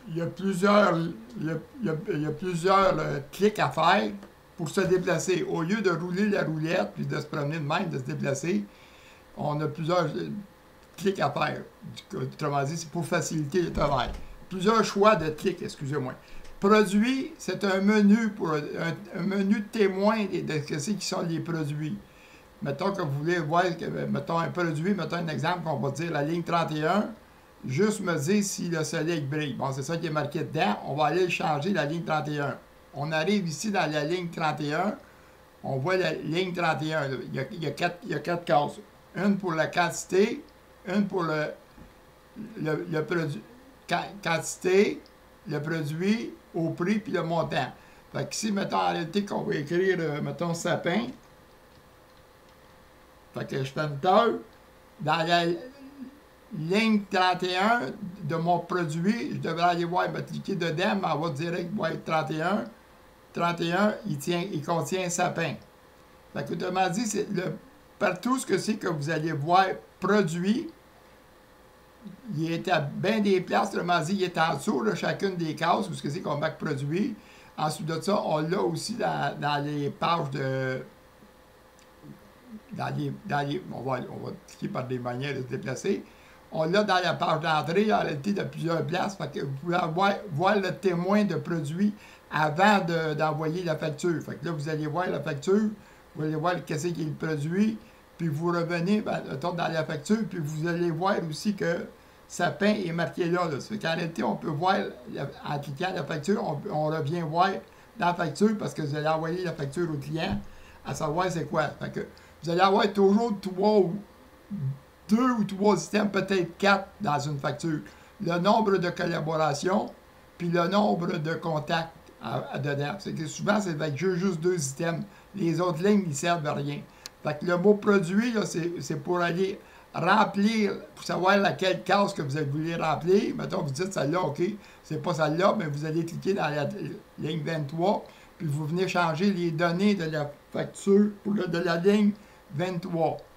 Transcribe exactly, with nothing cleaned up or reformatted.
il y a plusieurs, il y a, il y a, il y a plusieurs euh, clics à faire pour se déplacer. Au lieu de rouler la roulette puis de se promener de même, de se déplacer, on a plusieurs euh, clics à faire. Autrement dit, c'est pour faciliter le travail. Plusieurs choix de clics, excusez-moi. Produit, c'est un menu pour un, un menu de témoin de, de ce qui sont les produits. Mettons que vous voulez voir, mettons un produit, mettons un exemple qu'on va dire la ligne trente et un, juste me dire si le soleil brille. Bon, c'est ça qui est marqué dedans. On va aller changer la ligne trente et un. On arrive ici dans la ligne trente et un. On voit la ligne trente et un. Il y a, il y a, quatre, il y a quatre cases. Une pour la quantité, une pour le, le, le produit, quantité, le produit, au prix, puis le montant. Fait qu'ici, mettons, en réalité, qu'on va écrire, euh, mettons, sapin. Fait que je fais une tâche. Dans la ligne trente et un de mon produit, je devrais aller voir, me cliquer dedans, mais on va direct voir trente et un. trente et un, il, tient, il contient sapin. Fait que, autrement dit, c'est le, partout ce que c'est que vous allez voir produit, il est à bien des places, autrement dit, il est en dessous de chacune des cases, où ce que c'est qu'on marque produit. Ensuite de ça, on l'a aussi dans, dans les pages de... Dans les, dans les, on, va, on va cliquer par des manières de se déplacer. On l'a dans la page d'entrée, en réalité, de plusieurs places. Fait que vous pouvez avoir, voir le témoin de produit avant d'envoyer de, la facture. Fait que là, vous allez voir la facture, vous allez voir qu'est-ce qui est le produit, puis vous revenez ben, dans la facture, puis vous allez voir aussi que sapin est marqué là. là. Ça fait qu'en réalité, on peut voir, en cliquant la facture, on, on revient voir dans la facture parce que vous allez envoyer la facture au client à savoir c'est quoi. Fait que vous allez avoir toujours trois ou deux ou trois systèmes, peut-être quatre dans une facture. Le nombre de collaborations, puis le nombre de contacts à, à dedans. C'est que souvent, c'est avec juste deux systèmes. Les autres lignes, ils servent à rien. Fait que le mot produit, c'est pour aller remplir, pour savoir laquelle case que vous voulez remplir. Mettons, vous dites celle-là, OK, c'est pas celle-là, mais vous allez cliquer dans la ligne vingt-trois, puis vous venez changer les données de la facture pour le, de la ligne vingt-trois.